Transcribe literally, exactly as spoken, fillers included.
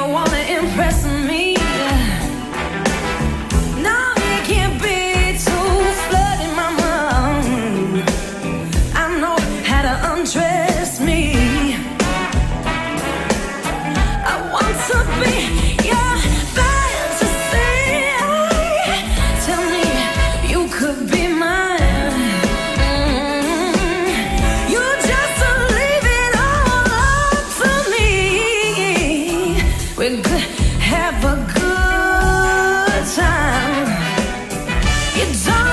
you wanna impress me. No, it can't be too flooding my mind. I know how to undress me. I want to be your fantasy. Tell me you could be mine. Mm-hmm. You just leave it all up to me. We could have a good time. You don't